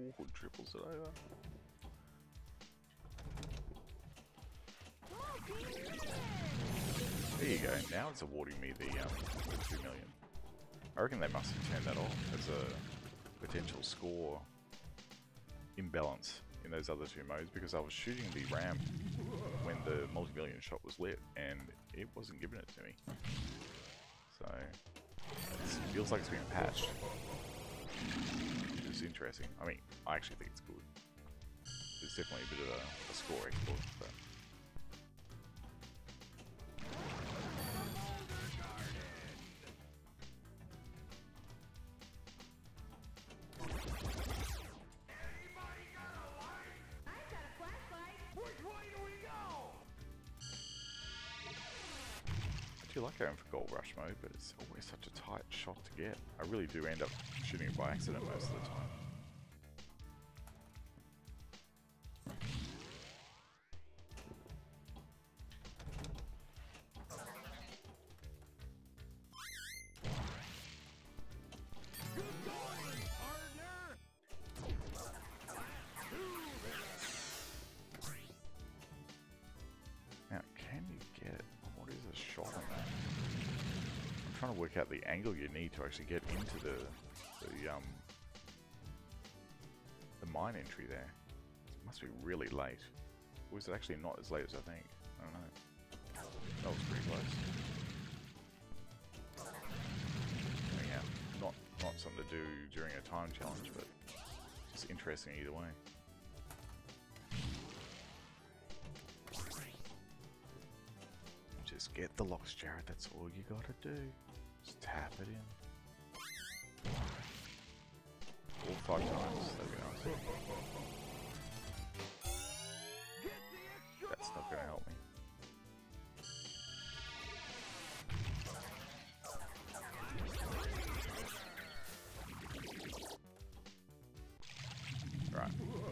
Ooh, triples it over. There you go. Now it's awarding me the 2 million. I reckon they must have turned that off as a potential score imbalance in those other two modes, because I was shooting the ramp when the multi-million shot was lit and it wasn't giving it to me. So it feels like it's been patched, which is interesting. I mean, I actually think it's good. It's definitely a bit of a score export, but I like going for Gold Rush mode, but it's always such a tight shot to get. I really do end up shooting it by accident most of the time. Now, can you get... what is a shot on that? I'm trying to work out the angle you need to actually get into the mine entry there. It must be really late. Or is it actually not as late as I think? I don't know. That was pretty close. Anyhow, not something to do during a time challenge, but just interesting either way. Just get the locks, Jared. That's all you gotta do. Just tap it in. All 5 times. That'd be nice. That's not gonna help me. Right.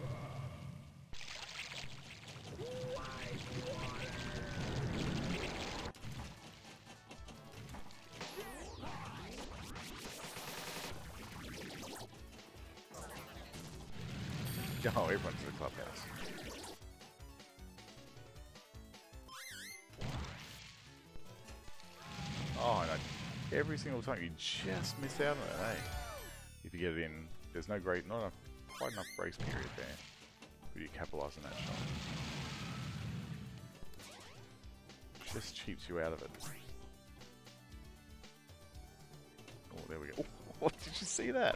Oh, everyone's in the clubhouse. Oh, no. Every single time you just miss out on it, eh? If you get it in, there's no quite enough grace period there. But you capitalise on that shot. Just cheats you out of it. Oh, there we go. Oh, what, did you see that?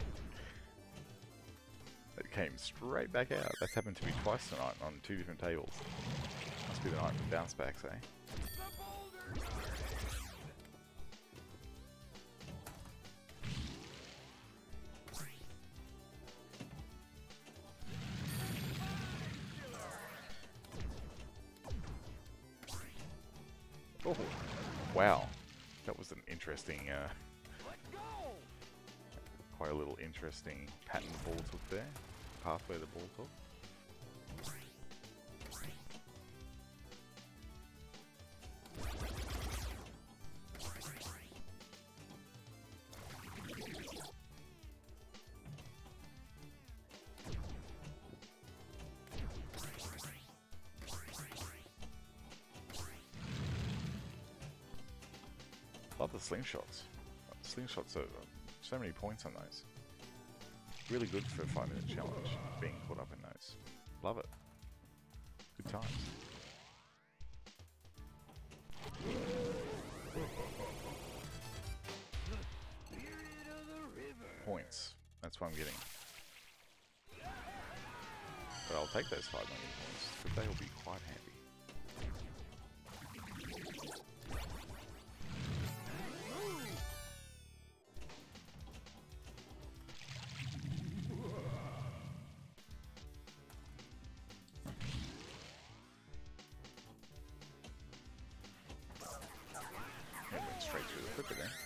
It came straight back out. That's happened to me twice tonight on 2 different tables. Must be the night of bounce backs, eh? Oh, wow. That was an interesting, quite a little interesting pattern the ball took there. Pathway the ball took. Love the slingshots. Slingshots are so many points on those. Really good for a 5-minute challenge, being caught up in those. Love it. Good times. Points. That's what I'm getting. But I'll take those 5 million points, because they will be quite handy. It went straight through the flipper there.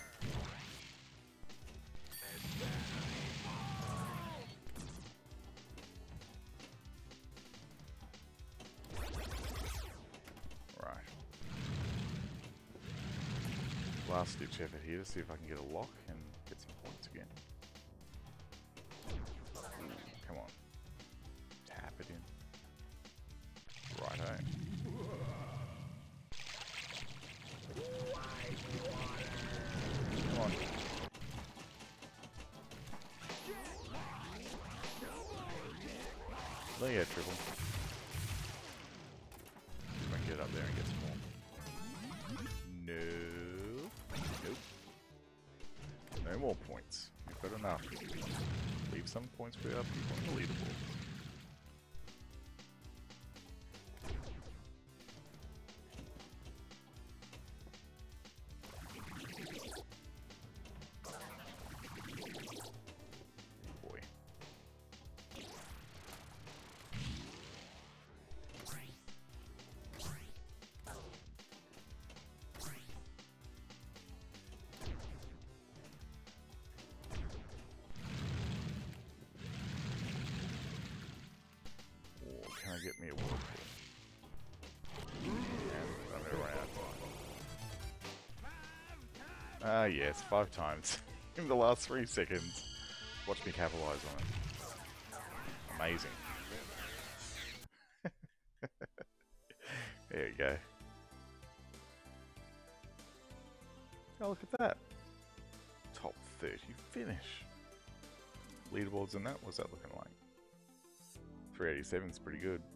Right. Last ditch effort here to see if I can get a lock and get some points again. Ooh, come on. No more points. You've got enough. Leave some points for other people on the leaderboard. Boy. Can I get me a whirlpool? And I'm around. Ah yes, 5 times in the last 3 seconds. Watch me capitalize on it. Amazing. There you go. Oh, look at that. Top 30 finish. Leaderboards in that, what's that looking like? 387 is pretty good.